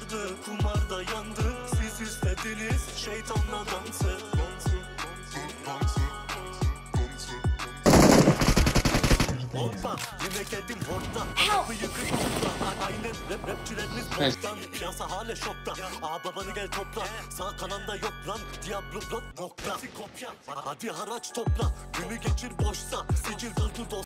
kaldı, kumarda yandı. Siz istediniz şeytanla dansı. Hoppa, yine geldim hortla. Kapı yıkık hortla. Aynen rapçilerimiz boktan. Piyasa hala şokta. Aa babanı gel topla. Sağ kananda yok lan. Diablo blot nokta. Hadi haraç topla. Günü geçir boşsa. Sicil doldu